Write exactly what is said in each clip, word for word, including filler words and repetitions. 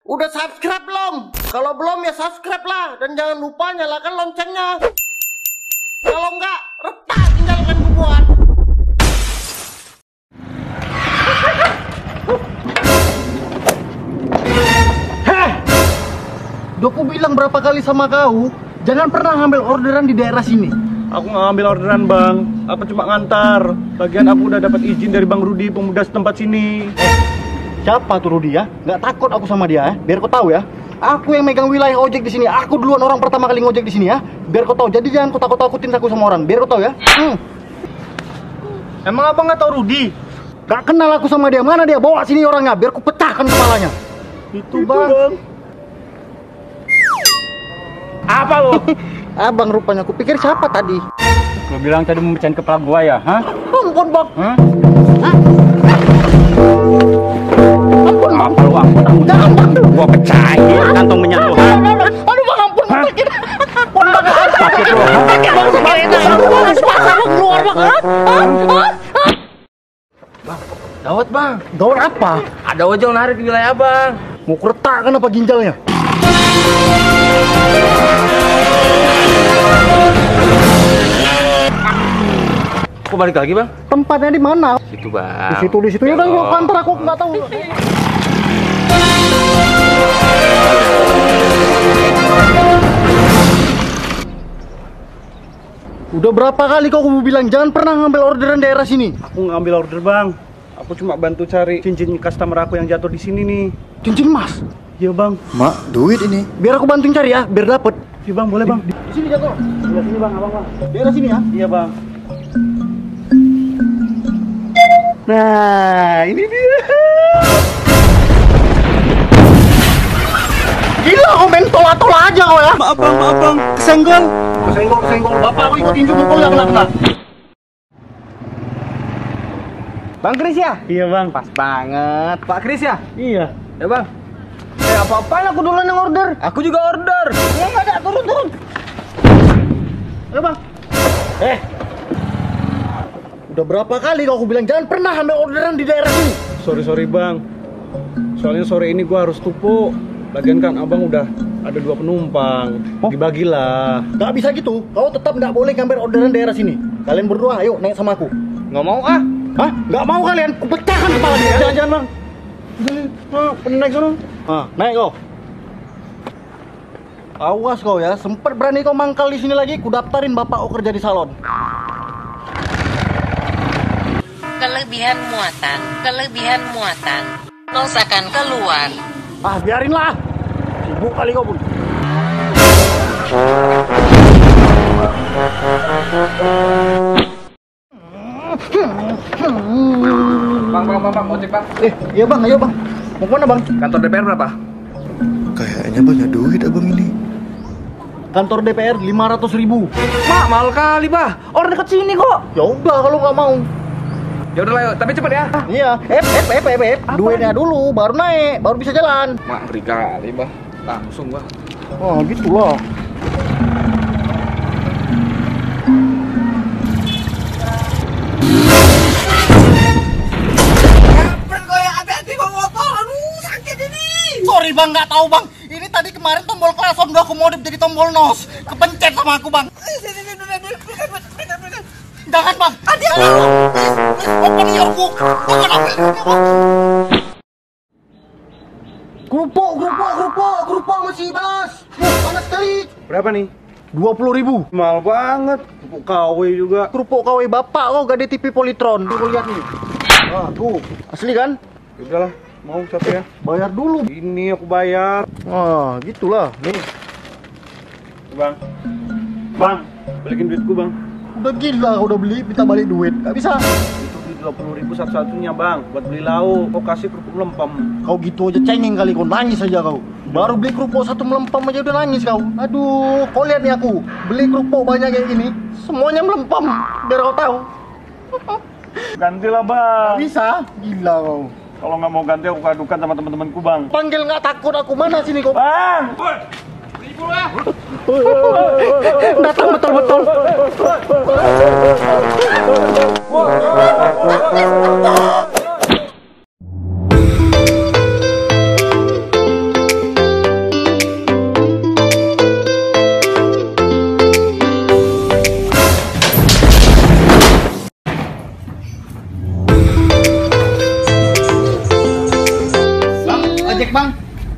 Udah subscribe belum? Kalau belum ya subscribe lah. Dan jangan lupa nyalakan loncengnya. Kalau enggak, retak tinggalkan bubuan. Heh! Udah aku bilang berapa kali sama kau, jangan pernah ngambil orderan di daerah sini. Aku nggak ngambil orderan bang, apa cuma ngantar. Bagian aku udah dapat izin dari Bang Rudi, pemuda setempat sini. Eh, siapa tuh Rudi ya? Nggak takut aku sama dia ya, biar kau tahu ya. Aku yang megang wilayah ojek di sini. Aku duluan orang pertama kali ngojek di sini ya. Biar kau tahu. Jadi jangan kau takut-takutin aku sama orang. Biar kau tahu ya. Hmm. Emang abang nggak tahu Rudi? Gak kenal aku sama dia. Mana dia? Bawa sini orangnya. Biar ku pecahkan kepalanya. Itu bang. bang. Apa lo? Abang rupanya. Aku pikir siapa tadi? Lo bilang tadi mau mecahin kepala gua ya? Hah? Ampun bang. Hah? Hah? Ampun bang. Apa lu ampun? ampun. Jangan bang. Gua pecahin kantong minyak lo. Aduh bang ampun. Sakit. Ampun bang. Sakit lo. Sakit bang. Sakit bang. Sepaksa bang. Keluar bang. Bang, gawat bang. Gawat apa? Ada ojol narik di wilayah abang. Mau keretak kan apa ginjalnya? Kok balik lagi bang? Tempatnya di mana? Situ bang. Di situ di situ ya udah gua kantor aku nggak tahu. Udah berapa kali kau aku bilang jangan pernah ngambil orderan daerah sini. Aku ngambil order bang. Aku cuma bantu cari cincin customer aku yang jatuh di sini nih. Cincin emas. Iya bang. Mak, duit ini. Biar aku bantuin cari ya, biar dapet. Iya bang, boleh bang. Di sini jatuh. Sebelah sini bang, abang bang. Daerah sini ya. Iya bang. Nah, ini dia. Gila, kau main tola-tola aja kau ya. Maaf bang, maaf bang. Kesenggol. Kesenggol, kesenggol. Bapak aku ikut tinju kau yang kena. Bang Kris ya? Iya bang. Pas banget. Pak Kris ya? Iya. Ya bang. Eh apa-apaan aku duluan yang order. Aku juga order. Ya enggak ada, turun, turun. Ayo bang. Eh. Udah berapa kali kau aku bilang jangan pernah ambil orderan di daerah sini. Sorry sorry bang. Soalnya sore ini gua harus tupu. Lagian kan abang udah ada dua penumpang. Oh. Dibagilah. Gak bisa gitu. Kau tetap nggak boleh ngambil orderan daerah sini. Kalian berdua, ayo naik sama aku. Nggak mau ah. Hah? Nggak mau kalian? Kupecahkan kepala dia. Jangan jangan bang. Ah, naik sono. Ah, naik kau. Awas kau ya. Sempet berani kau mangkal di sini lagi. Ku daftarin bapak kau kerja di salon. Kelebihan muatan, kelebihan muatan. Usahakan keluar. Ah, biarinlah. Sibuk kali kau pun. Bang, bang, bang, bang, ojek bang. Eh, iya bang, ayo bang. Mau kemana bang? Kantor D P R berapa? Kayaknya banyak duit abang ini. Kantor D P R lima ratus ribu. Mak, mahal kali bah. Orang dekat sini kok. Ya udah kalau nggak mau. Ya udah lah, yuk. Tapi cepet ya. Iya, eh, eh, eh, eh, eh. Duitnya dulu, baru naik, baru bisa jalan. Mak, ngeri kali bah. Langsung bah. Oh, gitu loh. Sorry bang, nggak tahu bang. Ini tadi kemarin tombol klakson udah aku modif jadi tombol nos. Kepencet sama aku bang. Jangan bang. Hati-hati bang. Open your book. Jangan ambil. Kerupuk, kerupuk, kerupuk, kerupuk masih bas. Panas sekali. Berapa nih? Dua puluh ribu. Mahal banget. Kerupuk K W juga. Kerupuk K W bapak kok gak ada T V Polytron. Tuh lihat nih. Ah, tuh. Asli kan? Ya udahlah, mau satu ya. Bayar dulu. Ini aku bayar. Ah, gitulah. Nih. Bang. Bang, balikin duitku bang. Udah gila kau udah beli, minta balik duit. Gak bisa. Itu duit dua puluh ribu satu-satunya bang. Buat beli lauk. Kau kasih kerupuk melempem. Kau gitu aja cengeng kali, kau nangis aja kau. Baru beli kerupuk satu melempem aja udah nangis kau. Aduh, kau lihat nih aku. Beli kerupuk banyak kayak gini, semuanya melempem. Biar kau tahu. Gantilah bang. Bisa, gila kau. Kalau nggak mau ganti aku kadukan sama teman-temanku bang. Panggil nggak takut aku, mana sini kau? Bang. Datang betul-betul.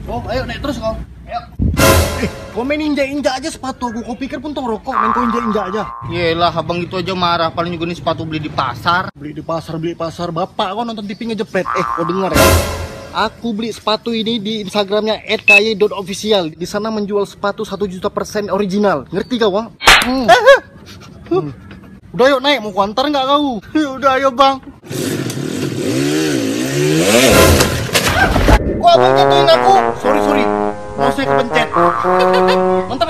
Oh, ayo naik terus kau. Ayo. Eh, kau main injak-injak aja sepatu aku. Kau pikir pun tau rokok, main kau injak-injak aja. Yelah, abang itu aja marah. Paling juga nih sepatu beli di pasar. Beli di pasar, beli di pasar. Bapak kau nonton T V ngejepret. Eh, kau dengar ya? Aku beli sepatu ini di Instagramnya et k y dot official. Di sana menjual sepatu satu juta persen original. Ngerti kau, Bang? Hmm. Hmm. Udah yuk naik, mau kuantar nggak kau? Udah ayo bang. Kok abang jatuhin aku? Sorry, sorry. Mau saya kepencet. Mantap